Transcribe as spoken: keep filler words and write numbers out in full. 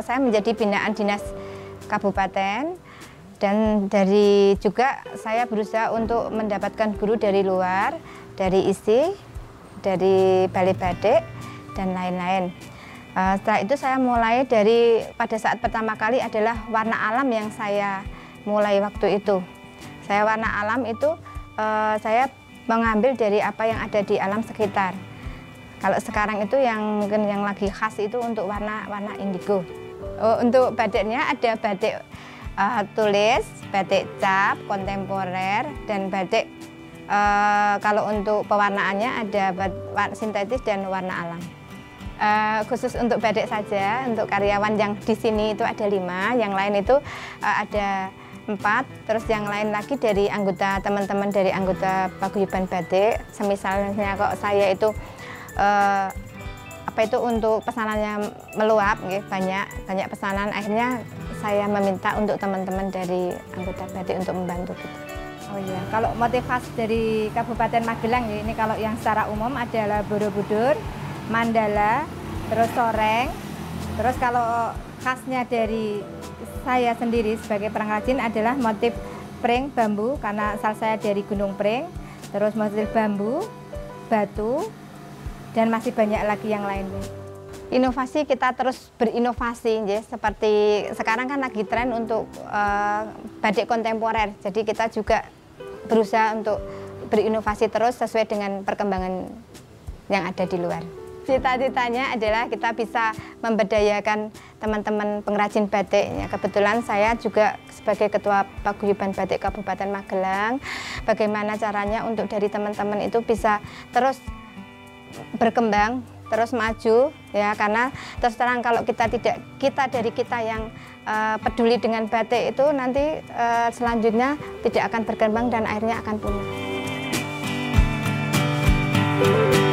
saya menjadi binaan dinas kabupaten, dan dari juga saya berusaha untuk mendapatkan guru dari luar, dari I S I, dari Balai Batik, dan lain-lain. Uh, setelah itu saya mulai dari pada saat pertama kali adalah warna alam yang saya mulai waktu itu. Saya warna alam itu uh, saya mengambil dari apa yang ada di alam sekitar. Kalau sekarang itu yang mungkin yang lagi khas itu untuk warna warna indigo. Uh, untuk batiknya ada batik uh, tulis, batik cap, kontemporer, dan batik uh, kalau untuk pewarnaannya ada warna sintetis dan warna alam. Uh, khusus untuk batik saja, untuk karyawan yang di sini itu ada lima, yang lain itu uh, ada empat, terus yang lain lagi dari anggota teman-teman dari anggota paguyuban batik. Semisalnya kok saya itu uh, apa itu untuk pesanannya meluap, gitu, banyak banyak pesanan, akhirnya saya meminta untuk teman-teman dari anggota batik untuk membantu gitu. Oh iya, kalau motif khas dari Kabupaten Magelang ini kalau yang secara umum adalah Borobudur, mandala, terus soreng. Terus kalau khasnya dari saya sendiri sebagai pengrajin adalah motif pring bambu, karena asal saya dari Gunung Pring. Terus motif bambu, batu, dan masih banyak lagi yang lain. Inovasi, kita terus berinovasi, ya. Seperti sekarang kan lagi tren untuk uh, batik kontemporer. Jadi kita juga berusaha untuk berinovasi terus sesuai dengan perkembangan yang ada di luar. Cita-citanya adalah kita bisa memberdayakan teman-teman pengrajin batik. Ya, kebetulan saya juga sebagai Ketua Paguyuban Batik Kabupaten Magelang, bagaimana caranya untuk dari teman-teman itu bisa terus berkembang, terus maju, ya, karena terus terang kalau kita tidak kita dari kita yang uh, peduli dengan batik itu nanti uh, selanjutnya tidak akan berkembang dan akhirnya akan punah.